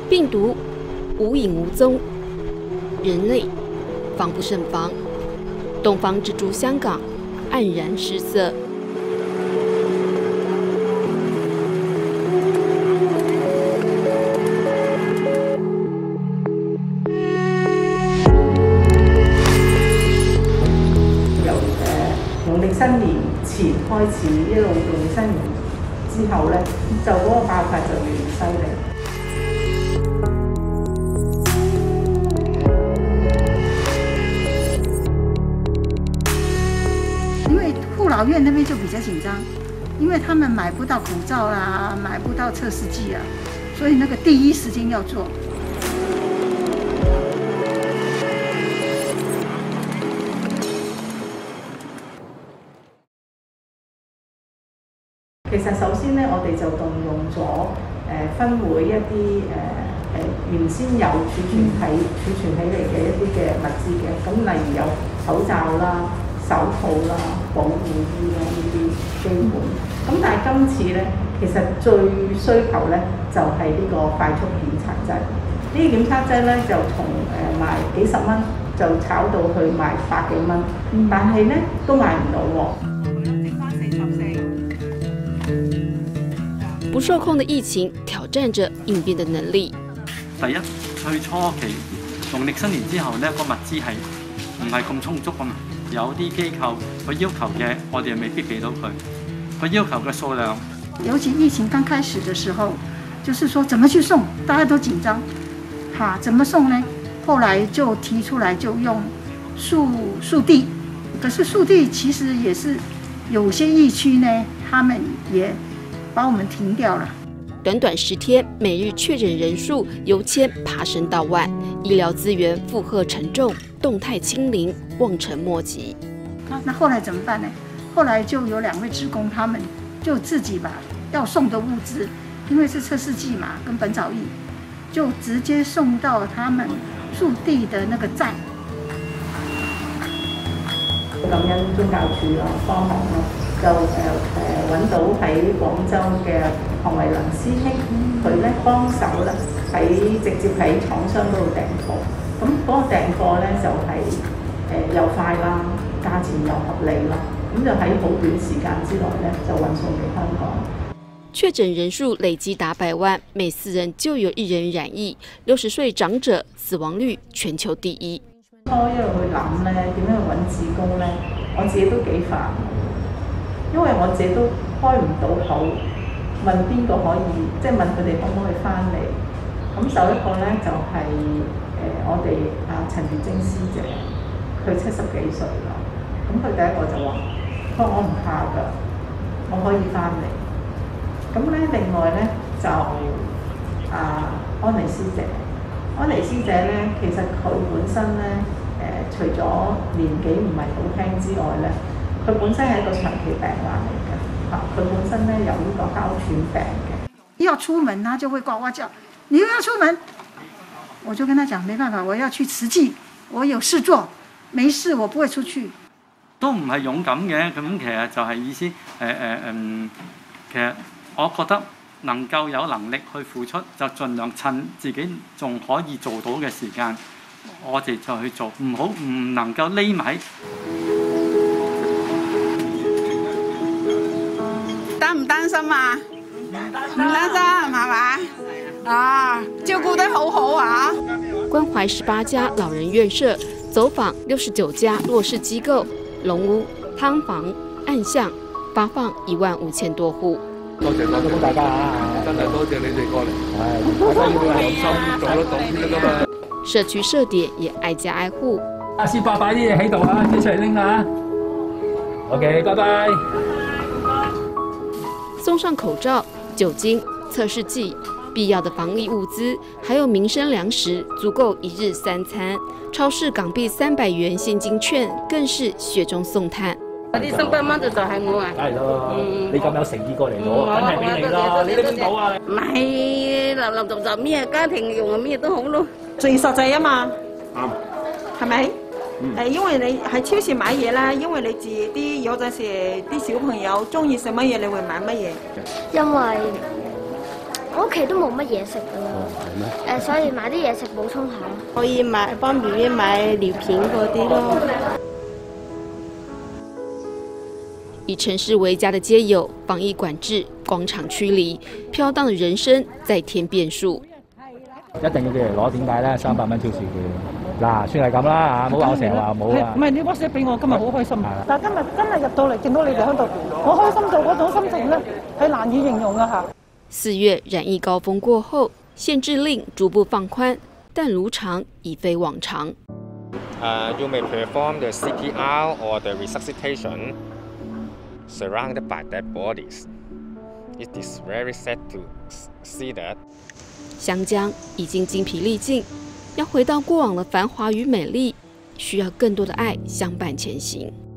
病毒无影无踪，人类防不胜防。东方之珠香港黯然失色。 農曆新年前開始，一路到農曆新年之後咧，就嗰個爆發就越嚟越犀利。 因為護老院那邊就比較緊張，因為他們買不到口罩啦，買不到測試劑啊，所以那個第一時間要做。 其實首先咧，我哋就動用咗分會一啲原先有儲存起嚟嘅一啲嘅物資嘅，咁例如有口罩啦、手套啦、保護衣啦呢啲基本。咁但係今次咧，其實最需求咧就係呢個快速檢測劑。呢啲檢測劑咧就從賣幾十蚊就炒到去賣百幾蚊，但係咧都賣唔到喎。 不受控的疫情挑戰着應變的能力。 第一，最初期農曆新年之後呢個物資係唔係咁充足啊嘛？有啲機構佢要求嘅，我哋又未必俾到佢。佢要求嘅數量， 尤其疫情剛開始的時候，就是說怎麼去送，大家都緊張，怎麼送呢？後來就提出來就用速遞，可是速遞其實也是有些疫區呢，他們也把我們停掉了。 短短10天，每日確診人數由千爬升到萬，醫療資源負荷沉重，動態清零望塵莫及。 那後來怎麼辦呢？後來就有2位職工，他們就自己把要送的物資，因為是測試劑嘛，跟本草液，就直接送到他們駐地的那個站。 感恩宗教處啦、方行啦，就揾到喺廣州嘅韓維能師兄，佢咧幫手啦，直接喺廠商嗰度訂貨。咁嗰個訂貨咧就係又快啦，價錢又合理啦，咁就喺好短時間之內咧就運送俾香港。 確診人數累積達100萬，每4人就有1人染疫，60歲長者死亡率全球第一。 初一路去諗咧，點樣去揾志工咧？我自己都幾煩，因為我自己都開唔到口，問邊個可以，即係問佢哋可唔可以翻嚟。咁首一個咧就係我哋陳如晶師姐，佢70幾歲啦。咁佢第一個就話：我唔怕㗎，我可以翻嚟。咁咧另外咧就安妮師姐。安妮師姐咧，其實佢本身咧，除咗年紀唔係好輕之外咧，佢本身係一個長期病患嚟嘅。佢本身咧有呢個哮喘病嘅。 要出門，他就會呱呱叫，你又要出門？我就跟他講，沒辦法，我要去慈濟，我有事做，沒事我不會出去。 都唔係勇敢嘅，咁其實就係意思，其實我覺得。能夠有能力去付出，就盡量趁自己仲可以做到嘅時間，我哋就去做，唔能夠匿埋。 擔唔擔心啊？唔擔心係嘛？照顧得好好啊！ 關懷18家老人院舍，走訪69家弱勢機構、籠屋、劏房、暗巷，發放15000多戶。 多謝大家啊！真係多謝你哋過嚟，大家要有心做得到先得嘛。 社區社點也挨家挨戶。 先擺啲嘢喺度啊，一齊拎啊 ！OK， 拜拜。 送上口罩、酒精、測試劑、必要的防疫物資，還有民生糧食，足夠1日3餐。超市港幣300元現金券更是雪中送炭。 嗰啲300蚊就係我啊！ 梗係咯，你咁有誠意過嚟攞，梗係俾你啦！你拎到啊？ 唔係立就咩家庭用啊咩都好咯， 最實際啊嘛， 啱， 係咪？因為你喺超市買嘢啦，因為你自己有陣時啲小朋友中意食乜嘢，你會買乜嘢？ 因為我屋企都冇乜嘢食㗎啦，所以買啲嘢食補充下。 可以幫 BB 買尿片嗰啲咯。 以城市為家的街友，防疫管制、廣場驅離，飄蕩的人生在添變數。 一定要佢嚟攞，點解咧？300蚊超市券，嗱，算係咁啦嚇，唔好話我成日話冇啊。 唔係你 WhatsApp 俾我，今日好開心。但係今日真係入到嚟，見到你哋喺度，我開心到嗰種心情咧係難以形容啊嚇。 4月染疫高峰過後，限制令逐步放寬，但如常已非往常。 You may perform the CPR or the resuscitation surrounded by dead bodies. It is very sad to see that. 湘江已經精疲力盡，要回到過往的繁華與美麗，需要更多的愛相伴前行。